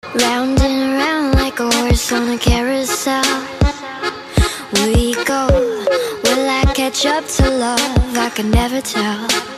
Round and around like a horse on a carousel we go. Will I catch up to love? I can never tell.